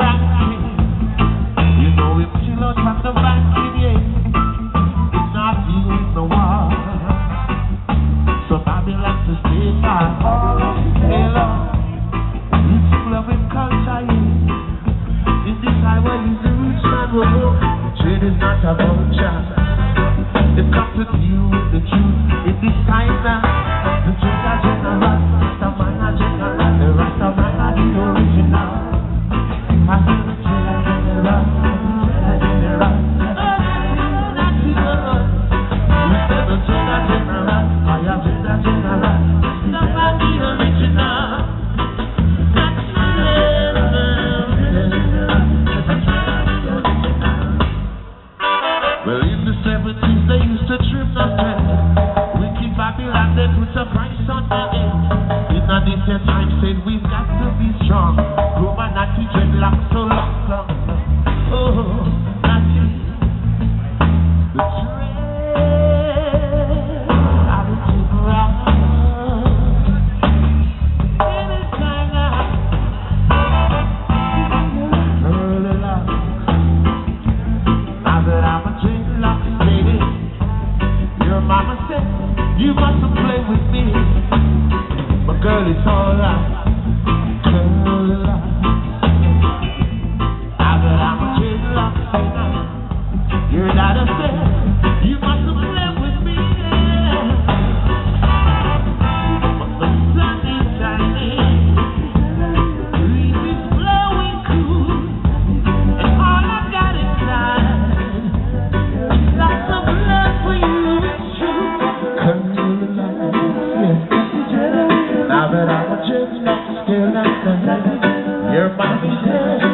ranking. You know him chill out from the banking, yeah. It's not deal with no war. So Babylon to stay far. Hey Lord, it's full of his culture, yeah. In this highway is the rich man will go. The trade is not a vulture. They've come to deal with the truth in this time now. The truth are general, the man are general, the rest of man are the original. I feel the truth are general, the general. That's the Lord. We say the truth are general, I have been the general, the man the original. That's the well, in the 70s they used to trim the pen. Wicked Babylon, they put a price on the end. In a different time said we've got to be strong. Illuminati dreadlocks so long. Oh, that's it. The trend of the general. Anytime now. Early love. Now that I'm a dreadlock lady, your mama said you mustn't play with me. But girl, it's alright. Girl, now that I'm a dreadlock lady, you're not a fan. You mustn't play with me. But the sun is shining, the breeze is blowing cool, and all I got inside is lots of love for you. It's true. Come to the light, yes. Now that I'm a dreadlock, still not the night. Your body says